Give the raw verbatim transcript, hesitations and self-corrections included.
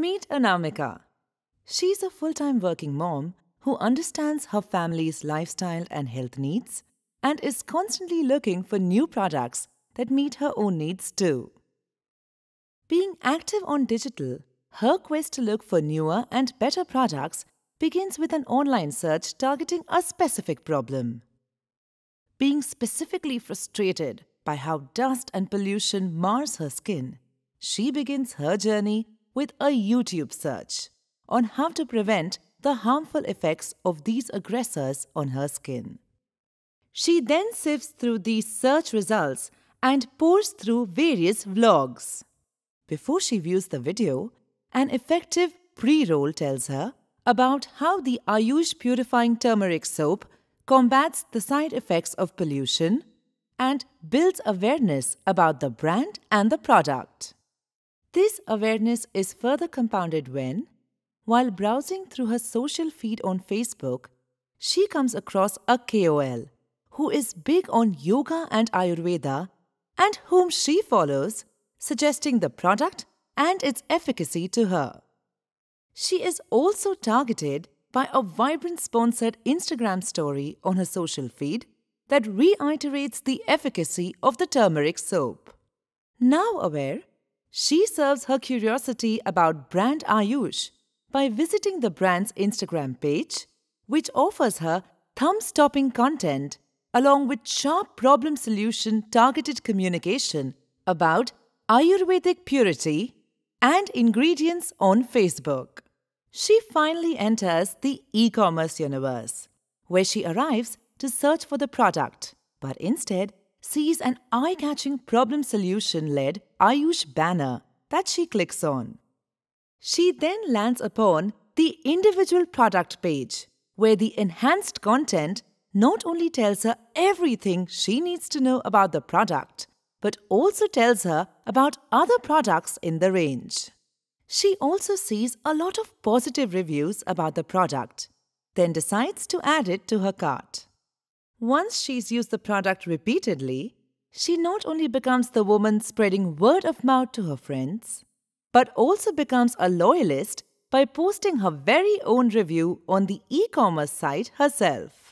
Meet Anamika. She's a full-time working mom who understands her family's lifestyle and health needs and is constantly looking for new products that meet her own needs too. Being active on digital, her quest to look for newer and better products begins with an online search targeting a specific problem. Being specifically frustrated by how dust and pollution mars her skin, she begins her journey with a YouTube search on how to prevent the harmful effects of these aggressors on her skin. She then sifts through these search results and pores through various vlogs. Before she views the video, an effective pre-roll tells her about how the Ayush Purifying Turmeric Soap combats the side effects of pollution and builds awareness about the brand and the product. This awareness is further compounded when, while browsing through her social feed on Facebook, she comes across a K O L who is big on yoga and Ayurveda and whom she follows, suggesting the product and its efficacy to her. She is also targeted by a vibrant sponsored Instagram story on her social feed that reiterates the efficacy of the turmeric soap. Now aware, she serves her curiosity about brand Ayush by visiting the brand's Instagram page, which offers her thumb-stopping content along with sharp problem solution targeted communication about Ayurvedic purity and ingredients on Facebook. She finally enters the e-commerce universe, where she arrives to search for the product, but instead sees an eye-catching problem solution-led Ayush banner that she clicks on. She then lands upon the individual product page, where the enhanced content not only tells her everything she needs to know about the product, but also tells her about other products in the range. She also sees a lot of positive reviews about the product, then decides to add it to her cart. Once she's used the product repeatedly, she not only becomes the woman spreading word of mouth to her friends, but also becomes a loyalist by posting her very own review on the e-commerce site herself.